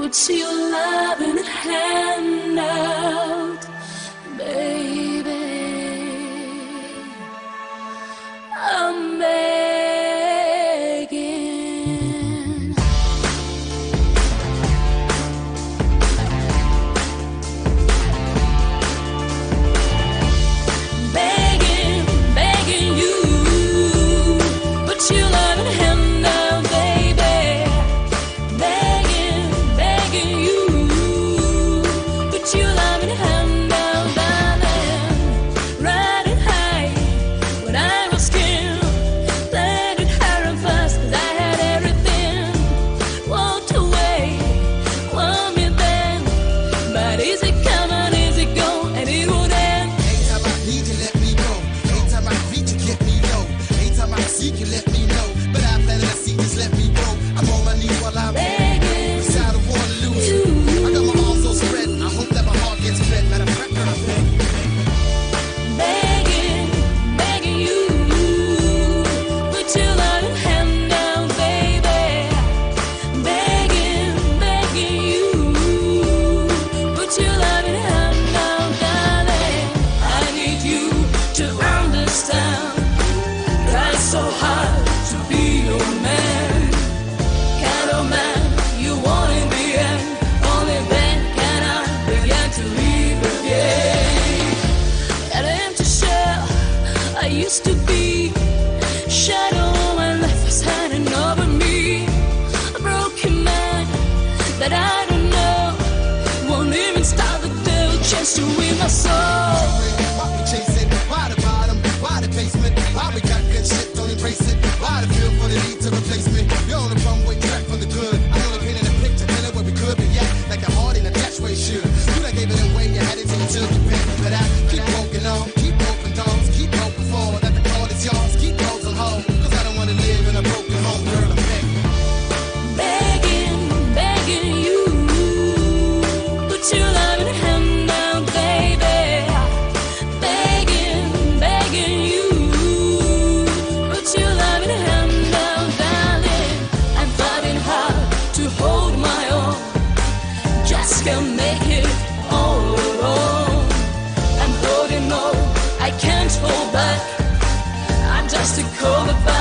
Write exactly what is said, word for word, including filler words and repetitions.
Put your loving hand out, baby. I'm begging. Begging, begging you. Put your loving hand out, baby. Begging, begging you. Put your loving hand out, darling. Riding high when I was scared. Let it hurt fast, 'cause I had everything. Walked away, want me then. But is it coming, is it go, and it would end. Anytime I need you, let me know. Anytime I reach you, get me low. Anytime I seek you, let me know. But I planted a seed, just let me go. I'm on my knees while I'm Begging beside of Waterloo. you. I got my arms so spread. I hope that my heart gets fed. Matter of fact, girl, I'm begging. Begging, begging you. Put your loving hand out, baby. Begging, begging you. Put your loving hand out, darling. I need you to understand. Try so hard to be your man. Kind of man you want in the end. Only then can I begin to live again. An empty shell I used to be. Shadow my life was hanging over me. A broken man that I don't know. Won't even start the devil chance to win my soul. Why we chasing? Why the bottom? Why the basement? Why we got good shit, don't embrace it? Why the feel for the need to replace me? You're on the wrong way track for the good. I'm only painting a picture, telling where we could be at. Like a heart in a dash way should. You done gave it away, you had it till you took your pen. But I keep walking on, keep open doors, keep hoping for that the call is yours. Keep those on hold, 'cause I don't wanna live in a broken home, girl. I'm begging. Begging, begging you. Put your loving hand out, baby. Begging, begging you. Put your loving hand out, darling. I'm fighting hard to hold my own. Just can't make it all alone. I'm holding on, I can't hold back. I'm just a cold back.